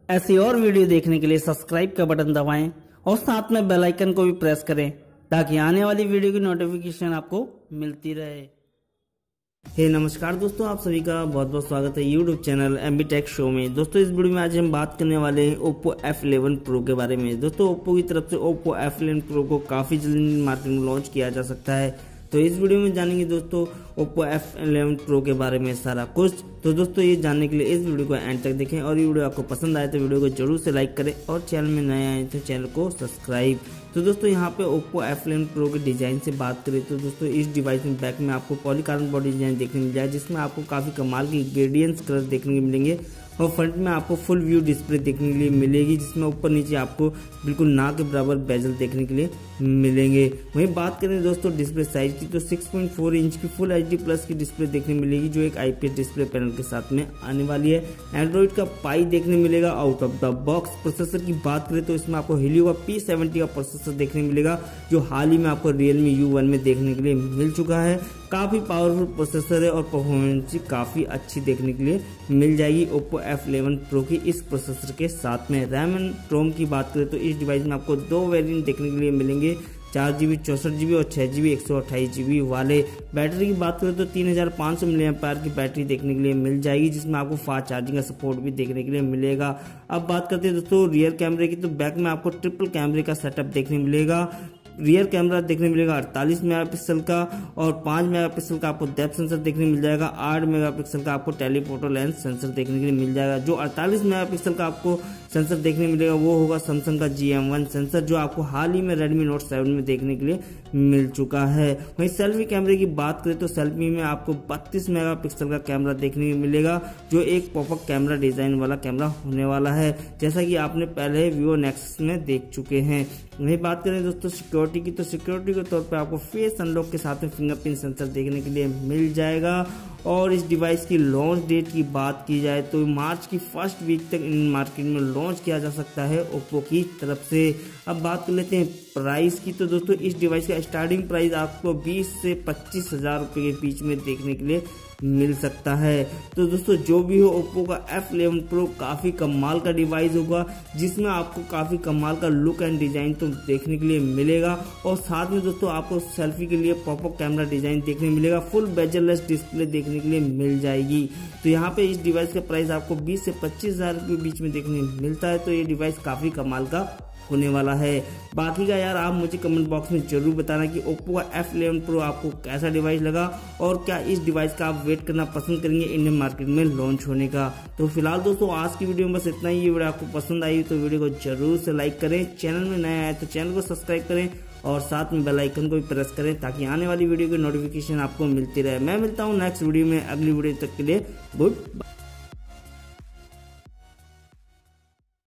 ऐसी और वीडियो देखने के लिए सब्सक्राइब का बटन दबाएं और साथ में बेल आइकन को भी प्रेस करें ताकि आने वाली वीडियो की नोटिफिकेशन आपको मिलती रहे। नमस्कार दोस्तों, आप सभी का बहुत बहुत स्वागत है YouTube channel MB tech show में। दोस्तों इस वीडियो में आज हम बात करने वाले हैं Oppo F11 Pro के बारे में। दोस्तों Oppo की तरफ से Oppo F11 Pro को काफ़ी जल्दी मार्केट में लॉन्च किया जा सकता है। तो इस वीडियो में जानेंगे दोस्तों Oppo F11 Pro के बारे में सारा कुछ। तो दोस्तों ये जानने के लिए इस वीडियो को एंड तक देखें और ये वीडियो आपको पसंद आए तो वीडियो को जरूर से लाइक करें और चैनल में नए आए तो चैनल को सब्सक्राइब। तो दोस्तों यहाँ पे Oppo F11 Pro के डिजाइन से बात करें तो दोस्तों इस डिवाइस में बैक में आपको पॉलीकार्बन बॉडी डिजाइन देखने मिल जाए, जिसमें आपको काफी कमाल की ग्रेडियंट्स कलर देखने को मिलेंगे और फ्रंट में आपको फुल व्यू डिस्प्ले देखने के लिए मिलेगी, जिसमें ऊपर नीचे आपको बिल्कुल ना के बराबर बेजल देखने के लिए मिलेंगे। वहीं बात करें दोस्तों डिस्प्ले साइज की तो 6.4 इंच की फुल HD प्लस की डिस्प्ले देखने मिलेगी, जो एक IPS डिस्प्ले पैनल के साथ में आने वाली है। एंड्रॉइड का पाई देखने मिलेगा out of the box. Processor की बात करें तो इसमें आपको Helio का P70 का प्रोसेसर देखने मिलेगा, जो हाल ही में आपको Realme U1 में देखने के लिए मिल चुका है। काफी पावरफुल प्रोसेसर है और परफॉर्मेंस काफी अच्छी देखने के लिए मिल जाएगी Oppo F11 Pro की इस प्रोसेसर के साथ में। रैम एंड रोम की बात करें तो इस डिवाइस में आपको दो वेरिएंट देखने के लिए मिलेंगे, 4GB 64GB और 6GB 128GB वाले। बैटरी की बात करें तो 3500 mAh की बैटरी देखने के लिए मिल जाएगी, जिसमें आपको फास्ट चार्जिंग का सपोर्ट भी देखने के लिए मिलेगा। अब बात करते हैं दोस्तों रियर कैमरे की, तो बैक में आपको ट्रिपल कैमरे का सेटअप देखने मिलेगा। रियर कैमरा देखने मिलेगा 48 मेगापिक्सल का और 5 मेगापिक्सल का आपको डेप्थ सेंसर देखने मिल जाएगा। 8 मेगापिक्सल का आपको टेलीफोटो लेंस सेंसर देखने के लिए मिल जाएगा। जो 48 मेगापिक्सल का आपको सेंसर देखने मिलेगा वो होगा सैमसंग का GM1 सेंसर, जो आपको हाल ही में Redmi Note 7 में देखने के लिए मिल चुका है। वहीं सेल्फी कैमरे की बात करें तो सेल्फी में आपको 32 मेगापिक्सल का कैमरा देखने को मिलेगा, जो एक पॉपअप कैमरा डिजाइन वाला कैमरा होने वाला है, जैसा कि आपने पहले Vivo Nexus में देख चुके हैं। वहीं बात करें दोस्तों सिक्योरिटी की, तो सिक्योरिटी के तौर पे आपको फेस अनलॉक के साथ में फिंगरप्रिंट सेंसर देखने के लिए मिल जाएगा। और इस डिवाइस की लॉन्च डेट की बात की जाए तो मार्च की फर्स्ट वीक तक इन मार्केट में लॉन्च किया जा सकता है Oppo की तरफ से। अब बात कर लेते हैं प्राइस की, तो दोस्तों इस डिवाइस का स्टार्टिंग प्राइस आपको 20 से 25 हजार रुपये के बीच में देखने के लिए मिल सकता है। तो दोस्तों जो भी हो Oppo का F11 Pro काफी कमाल का डिवाइस होगा, जिसमें आपको काफी कमाल का लुक एंड डिजाइन तो देखने के लिए मिलेगा और साथ में दोस्तों आपको सेल्फी के लिए पॉपअप कैमरा डिजाइन देखने मिलेगा। फुल बेजललेस डिस्प्ले देखने के लिए मिल जाएगी। तो यहाँ पे इस डिवाइस का प्राइस आपको 20 से 25 हजार के बीच में देखने मिलता है। तो ये डिवाइस काफी कमाल का होने वाला है। बाकी का यार आप मुझे कमेंट बॉक्स में जरूर बताना कि Oppo का F11 Pro आपको कैसा डिवाइस लगा और क्या इस डिवाइस का आप वेट करना पसंद करेंगे इंडियन मार्केट में लॉन्च होने का। तो फिलहाल दोस्तों आज की वीडियो में बस इतना ही। ये वीडियो आपको पसंद आई तो वीडियो को जरूर से लाइक करें, चैनल में नया आए तो चैनल को सब्सक्राइब करें और साथ में बेल आइकन को भी प्रेस करें ताकि आने वाली वीडियो की नोटिफिकेशन आपको मिलती रहे। मैं मिलता हूँ नेक्स्ट वीडियो में, अगली वीडियो तक के लिए गुड बाय।